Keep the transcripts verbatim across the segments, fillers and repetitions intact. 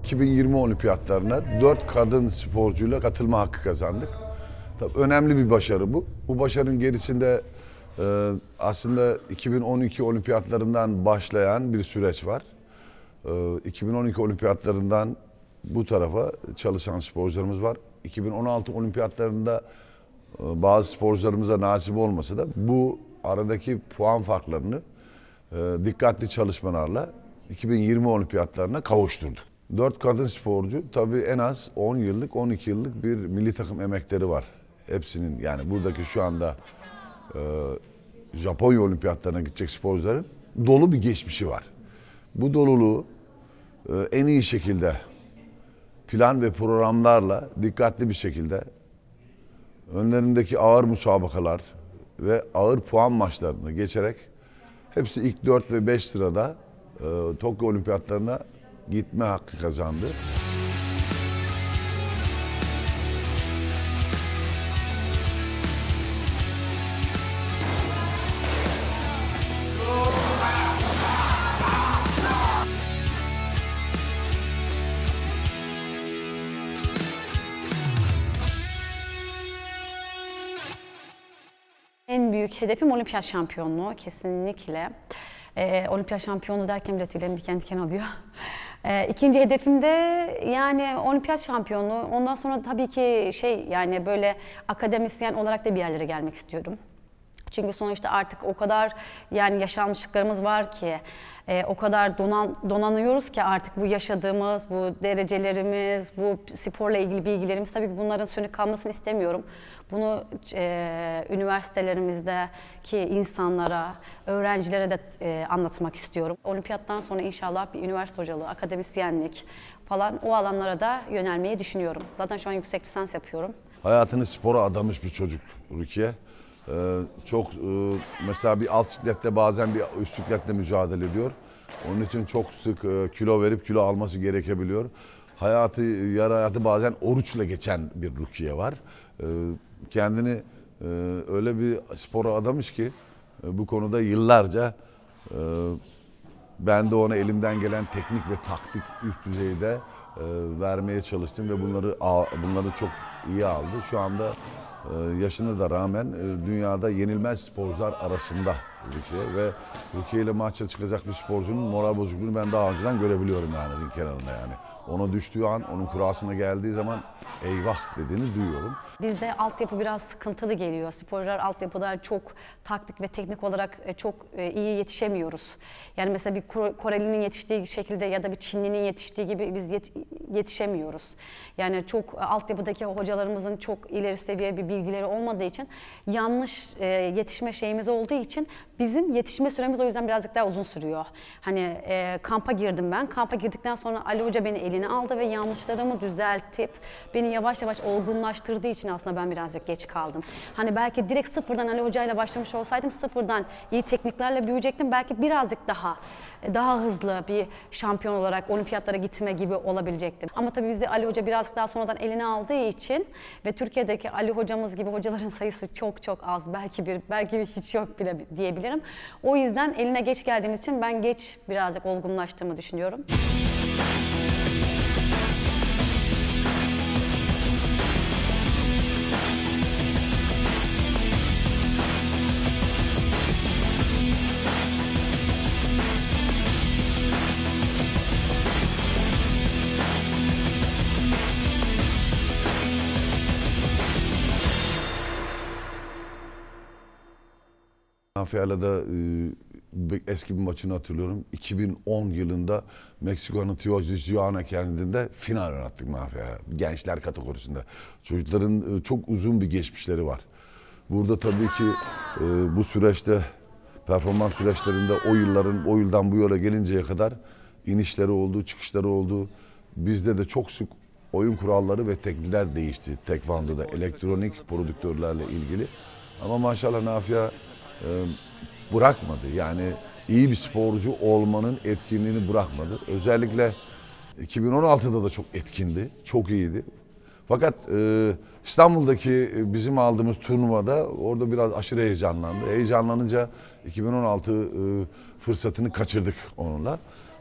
iki bin yirmi olimpiyatlarına dört kadın sporcuyla katılma hakkı kazandık. Tabii önemli bir başarı bu. Bu başarının gerisinde e, aslında iki bin on iki olimpiyatlarından başlayan bir süreç var. E, iki bin on iki olimpiyatlarından bu tarafa çalışan sporcularımız var. iki bin on altı olimpiyatlarında e, bazı sporcularımıza nasip olmasa da bu aradaki puan farklarını e, dikkatli çalışmalarla iki bin yirmi olimpiyatlarına kavuşturduk. Dört kadın sporcu tabii en az on yıllık, on iki yıllık bir milli takım emekleri var. Hepsinin, yani buradaki şu anda e, Japonya olimpiyatlarına gidecek sporcuların dolu bir geçmişi var. Bu doluluğu e, en iyi şekilde plan ve programlarla dikkatli bir şekilde önlerindeki ağır müsabakalar ve ağır puan maçlarını geçerek hepsi ilk dört ve beş sırada e, Tokyo olimpiyatlarına gitme hakkı kazandı. En büyük hedefim olimpiyat şampiyonluğu kesinlikle. Ee, olimpiyat şampiyonluğu derken bile tüylerim diken diken alıyor. Ee, ikinci hedefim de yani olimpiyat şampiyonluğu. Ondan sonra tabii ki şey, yani böyle akademisyen olarak da bir yerlere gelmek istiyorum. Çünkü sonuçta artık o kadar yani yaşanmışlıklarımız var ki, e, o kadar donan, donanıyoruz ki artık bu yaşadığımız, bu derecelerimiz, bu sporla ilgili bilgilerimiz, tabii ki bunların sönük kalmasını istemiyorum. Bunu e, üniversitelerimizdeki insanlara, öğrencilere de e, anlatmak istiyorum. Olimpiyattan sonra inşallah bir üniversite hocalığı, akademisyenlik falan o alanlara da yönelmeyi düşünüyorum. Zaten şu an yüksek lisans yapıyorum. Hayatını spora adamış bir çocuk Rukiye. Ee, çok e, mesela bir alt siklette bazen bir üst sikletle mücadele ediyor. Onun için çok sık e, kilo verip kilo alması gerekebiliyor. Hayatı, yarı hayatı bazen oruçla geçen bir Rukiye var. Ee, kendini e, öyle bir spora adamış ki e, bu konuda yıllarca e, ben de ona elimden gelen teknik ve taktik üst düzeyde e, vermeye çalıştım ve bunları bunları çok iyi aldı. Şu anda e, yaşına da rağmen e, dünyada yenilmez sporcular arasında Rukiye ve Rukiye ile maça çıkacak bir sporcunun moral bozukluğunu ben daha önceden görebiliyorum yani ring kenarında yani. Ona düştüğü an, onun kurasına geldiği zaman eyvah dediğini duyuyorum. Bizde altyapı biraz sıkıntılı geliyor. Sporcular altyapıda çok taktik ve teknik olarak çok iyi yetişemiyoruz. Yani mesela bir Koreli'nin yetiştiği şekilde ya da bir Çinli'nin yetiştiği gibi biz yetişemiyoruz. Yani çok altyapıdaki hocalarımızın çok ileri seviye bir bilgileri olmadığı için, yanlış yetişme şeyimiz olduğu için bizim yetişme süremiz o yüzden birazcık daha uzun sürüyor. Hani e, kampa girdim ben. Kampa girdikten sonra Ali Hoca beni eline aldı ve yanlışlarımı düzeltip beni yavaş yavaş olgunlaştırdığı için aslında ben birazcık geç kaldım. Hani belki direkt sıfırdan Ali Hoca ile başlamış olsaydım, sıfırdan iyi tekniklerle büyüyecektim. Belki birazcık daha daha hızlı bir şampiyon olarak olimpiyatlara gitme gibi olabilecektim. Ama tabii bizi Ali Hoca birazcık daha sonradan eline aldığı için ve Türkiye'deki Ali Hocamız gibi hocaların sayısı çok çok az. Belki bir, belki bir hiç yok bile diyebilirim. O yüzden eline geç geldiğimiz için ben geç birazcık olgunlaştığımı düşünüyorum. Mafia'yla da e, eski bir maçını hatırlıyorum. iki bin on yılında Meksika'nın Tijuana kentinde final oynattık Mafia'ya. Gençler kategorisinde. Çocukların e, çok uzun bir geçmişleri var. Burada tabii ki e, bu süreçte, performans süreçlerinde o yılların, o yıldan bu yola gelinceye kadar inişleri oldu, çıkışları oldu. Bizde de çok sık oyun kuralları ve teknikler değişti. Tekvando'da elektronik prodüktörlerle ilgili. Ama maşallah Nafia e, bırakmadı. Yani iyi bir sporcu olmanın etkinliğini bırakmadı. Özellikle iki bin on altıda da çok etkindi, çok iyiydi. Fakat e, İstanbul'daki bizim aldığımız turnuvada orada biraz aşırı heyecanlandı. Heyecanlanınca iki bin on altı e, fırsatını kaçırdık onunla.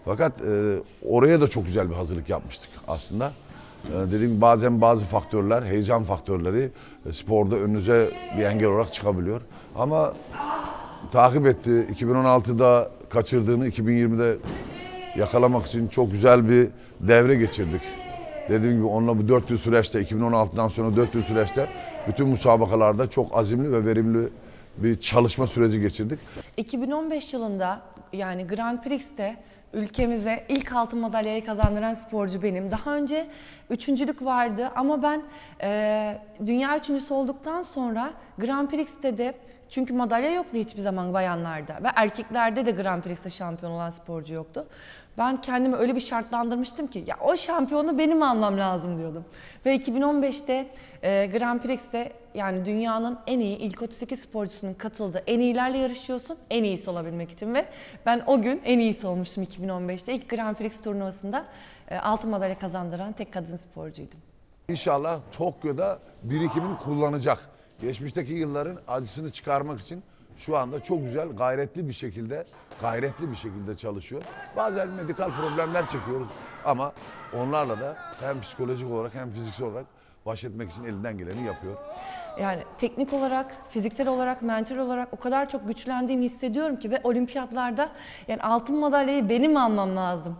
Fakat e, oraya da çok güzel bir hazırlık yapmıştık aslında. E, dediğim gibi bazen bazı faktörler, heyecan faktörleri e, sporda önünüze bir engel olarak çıkabiliyor. Ama takip etti. iki bin on altıda kaçırdığını iki bin yirmide yakalamak için çok güzel bir devre geçirdik. Dediğim gibi onunla bu dört yıl süreçte, iki bin on altıdan sonra dört yıl süreçte bütün müsabakalarda çok azimli ve verimli bir çalışma süreci geçirdik. iki bin on beş yılında yani Grand Prix'te ülkemize ilk altın madalyayı kazandıran sporcu benim. Daha önce üçüncülük vardı ama ben e, dünya üçüncüsü olduktan sonra Grand Prix'te de, çünkü madalya yoktu hiçbir zaman bayanlarda ve erkeklerde de Grand Prix'te şampiyon olan sporcu yoktu. Ben kendimi öyle bir şartlandırmıştım ki ya o şampiyonu benim almam lazım diyordum. Ve iki bin on beşte e, Grand Prix'te yani dünyanın en iyi ilk otuz sekiz sporcusunun katıldığı en iyilerle yarışıyorsun en iyisi olabilmek için ve ben o gün en iyisi olmuştum iki bin on beşte. İlk Grand Prix turnuvasında e, altın madalya kazandıran tek kadın sporcuydum. İnşallah Tokyo'da birikimini kullanacak. Geçmişteki yılların acısını çıkarmak için şu anda çok güzel, gayretli bir şekilde, gayretli bir şekilde çalışıyor. Bazen medikal problemler çekiyoruz ama onlarla da hem psikolojik olarak hem fiziksel olarak baş etmek için elinden geleni yapıyor. Yani teknik olarak, fiziksel olarak, mental olarak o kadar çok güçlendiğimi hissediyorum ki ve olimpiyatlarda yani altın madalyayı benim almam lazım.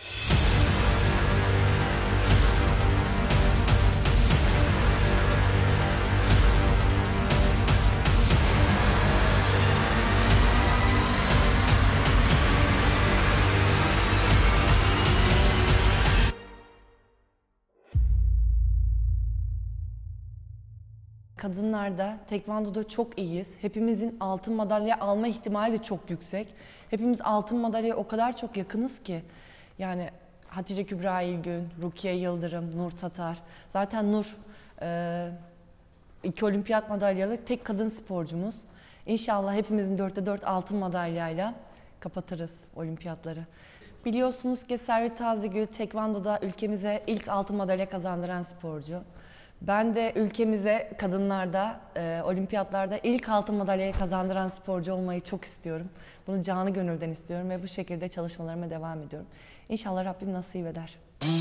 Kadınlarda, tekvandoda çok iyiyiz. Hepimizin altın madalya alma ihtimali de çok yüksek. Hepimiz altın madalyaya o kadar çok yakınız ki. Yani Hatice Kübra İlgün, Rukiye Yıldırım, Nur Tatar. Zaten Nur e, iki olimpiyat madalyalı tek kadın sporcumuz. İnşallah hepimizin dörtte dört altın madalyayla kapatırız olimpiyatları. Biliyorsunuz ki Servet Tazegül tekvandoda ülkemize ilk altın madalya kazandıran sporcu. Ben de ülkemize kadınlarda, e, olimpiyatlarda ilk altın madalyayı kazandıran sporcu olmayı çok istiyorum. Bunu canı gönülden istiyorum ve bu şekilde çalışmalarıma devam ediyorum. İnşallah Rabbim nasip eder.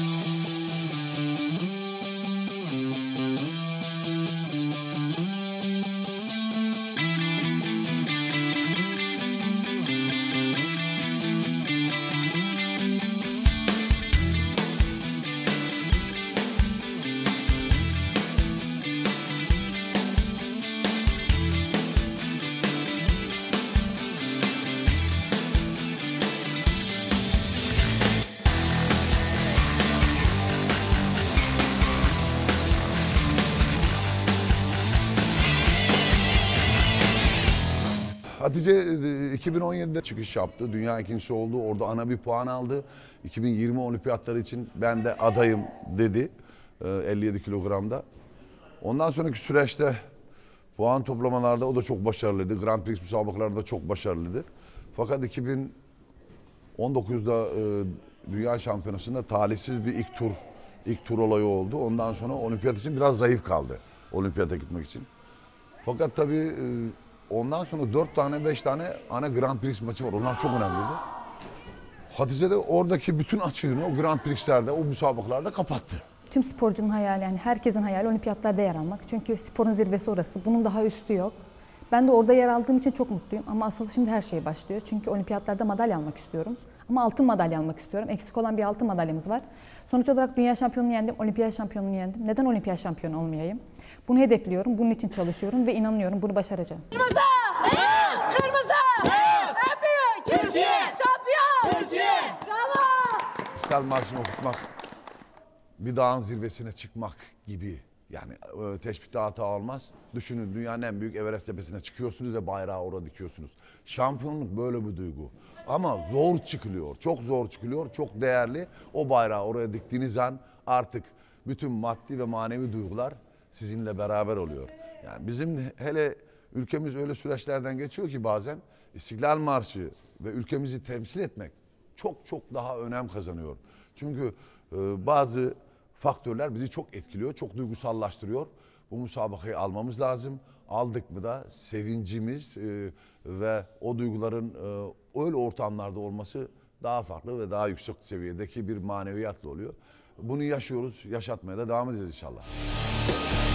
Hatice iki bin on yedide çıkış yaptı. Dünya ikincisi oldu. Orada ana bir puan aldı. iki bin yirmi olimpiyatları için ben de adayım dedi. elli yedi kilogramda. Ondan sonraki süreçte puan toplamalarda o da çok başarılıydı. Grand Prix müsabakalarda çok başarılıydı. Fakat iki bin on dokuzda Dünya Şampiyonası'nda talihsiz bir ilk tur ilk tur olayı oldu. Ondan sonra olimpiyat için biraz zayıf kaldı. Olimpiyata gitmek için. Fakat tabii ondan sonra dört tane beş tane ana Grand Prix maçı var. Onlar çok önemliydi. Hatice de oradaki bütün açığını o Grand Prix'lerde, o müsabakalarda kapattı. Tüm sporcunun hayali, yani herkesin hayali olimpiyatlarda yer almak. Çünkü sporun zirvesi orası. Bunun daha üstü yok. Ben de orada yer aldığım için çok mutluyum. Ama asıl şimdi her şey başlıyor. Çünkü olimpiyatlarda madalya almak istiyorum. Ama altın madalya almak istiyorum. Eksik olan bir altın madalyamız var. Sonuç olarak dünya şampiyonunu yendim, olimpiyat şampiyonunu yendim. Neden olimpiyat şampiyonu olmayayım? Bunu hedefliyorum, bunun için çalışıyorum ve inanıyorum bunu başaracağım. Kırmızı! Beyaz! Kırmızı! Beyaz! En büyük! Türkiye! Şampiyon! Türkiye! Bravo! İstiklal Marşı'nı okutmak, bir dağın zirvesine çıkmak gibi. Yani e, teşbihte hata olmaz. Düşünün, dünyanın en büyük Everest tepesine çıkıyorsunuz ve bayrağı orada dikiyorsunuz. Şampiyonluk böyle bir duygu. Ama zor çıkılıyor, çok zor çıkılıyor, çok değerli. O bayrağı oraya diktiğiniz an artık bütün maddi ve manevi duygular sizinle beraber oluyor. Yani bizim hele ülkemiz öyle süreçlerden geçiyor ki bazen İstiklal Marşı ve ülkemizi temsil etmek çok çok daha önem kazanıyor. Çünkü e, bazı faktörler bizi çok etkiliyor, çok duygusallaştırıyor. Bu müsabakayı almamız lazım. Aldık mı da sevincimiz e, ve o duyguların e, öyle ortamlarda olması daha farklı ve daha yüksek seviyedeki bir maneviyatla oluyor. Bunu yaşıyoruz, yaşatmaya da devam edeceğiz inşallah.